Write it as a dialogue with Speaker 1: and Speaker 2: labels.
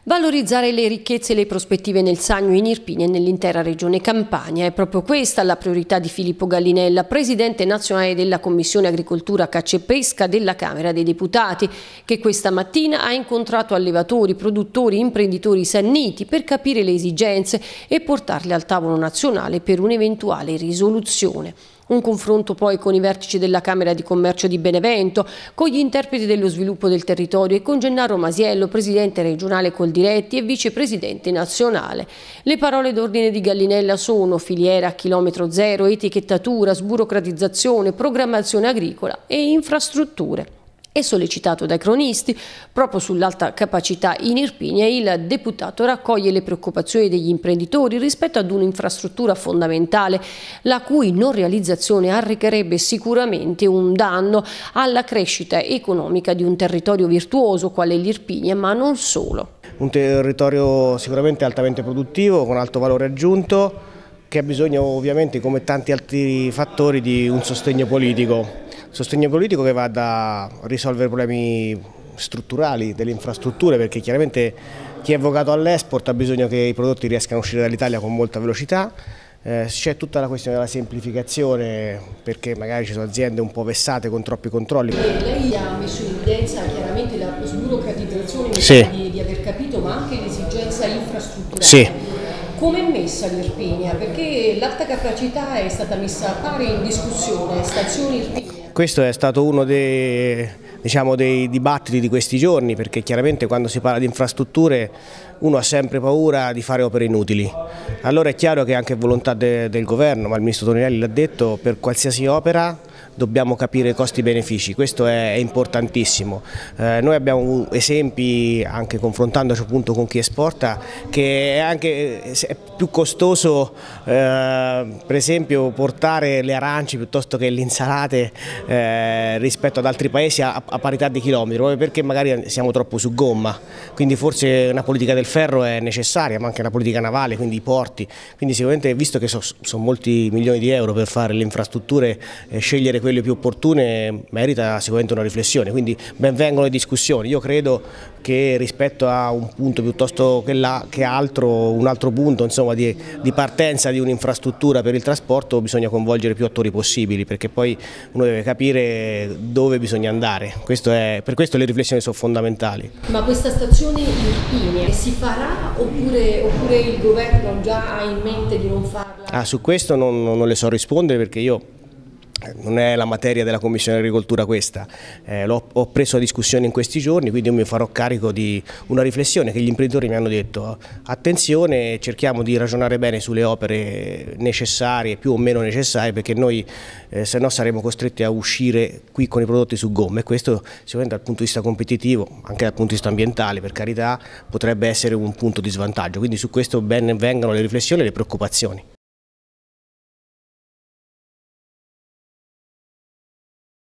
Speaker 1: Valorizzare le ricchezze e le prospettive nel Sannio, in Irpinia e nell'intera regione Campania. È proprio questa la priorità di Filippo Gallinella, presidente nazionale della Commissione Agricoltura, Caccia e Pesca della Camera dei Deputati, che questa mattina ha incontrato allevatori, produttori, imprenditori sanniti per capire le esigenze e portarle al tavolo nazionale per un'eventuale risoluzione. Un confronto poi con i vertici della Camera di Commercio di Benevento, con gli interpreti dello sviluppo del territorio e con Gennaro Masiello, presidente regionale Coldiretti e vicepresidente nazionale. Le parole d'ordine di Gallinella sono filiera a chilometro zero, etichettatura, sburocratizzazione, programmazione agricola e infrastrutture. E sollecitato dai cronisti, proprio sull'alta capacità in Irpinia, il deputato raccoglie le preoccupazioni degli imprenditori rispetto ad un'infrastruttura fondamentale, la cui non realizzazione arrecherebbe sicuramente un danno alla crescita economica di un territorio virtuoso quale l'Irpinia, ma non solo.
Speaker 2: Un territorio sicuramente altamente produttivo, con alto valore aggiunto, che ha bisogno ovviamente, come tanti altri fattori, di un sostegno politico. Sostegno politico che va da risolvere problemi strutturali delle infrastrutture, perché chiaramente chi è vocato all'export ha bisogno che i prodotti riescano a uscire dall'Italia con molta velocità. C'è tutta la questione della semplificazione, perché magari ci sono aziende un po' vessate con troppi controlli.
Speaker 1: Lei ha messo in evidenza chiaramente la sburocratizzazione,
Speaker 2: sì,
Speaker 1: di aver capito, ma anche l'esigenza infrastrutturale.
Speaker 2: Sì.
Speaker 1: Come è messa l'Irpinia? Perché l'alta capacità è stata messa a pari in discussione, stazioni Irpinia.
Speaker 2: Questo è stato uno dei dibattiti di questi giorni, perché chiaramente quando si parla di infrastrutture uno ha sempre paura di fare opere inutili. Allora è chiaro che anche volontà del governo, ma il ministro Toninelli l'ha detto, per qualsiasi opera dobbiamo capire costi-benefici, questo è importantissimo. Noi abbiamo esempi, anche confrontandoci appunto con chi esporta, che è più costoso per esempio portare le arance piuttosto che le insalate rispetto ad altri paesi a parità di chilometri, proprio perché magari siamo troppo su gomma, quindi forse una politica del ferro è necessaria, ma anche una politica navale, quindi i porti, quindi sicuramente, visto che sono molti milioni di euro per fare le infrastrutture, scegliere quelle più opportune merita sicuramente una riflessione, quindi ben vengono le discussioni. Io credo che rispetto a un punto piuttosto che un altro punto, insomma, di partenza di un'infrastruttura per il trasporto bisogna coinvolgere più attori possibili, perché poi uno deve capire dove bisogna andare. Per questo le riflessioni sono fondamentali.
Speaker 1: Ma questa stazione Irpinia si farà oppure il governo già ha in mente di non farla?
Speaker 2: Su questo non le so rispondere, perché non è la materia della Commissione Agricoltura questa, ho preso la discussione in questi giorni, quindi io mi farò carico di una riflessione che gli imprenditori mi hanno detto: attenzione, cerchiamo di ragionare bene sulle opere necessarie, più o meno necessarie, perché noi se no saremo costretti a uscire qui con i prodotti su gomma, e questo sicuramente dal punto di vista competitivo, anche dal punto di vista ambientale, per carità, potrebbe essere un punto di svantaggio, quindi su questo ben vengano le riflessioni e le preoccupazioni.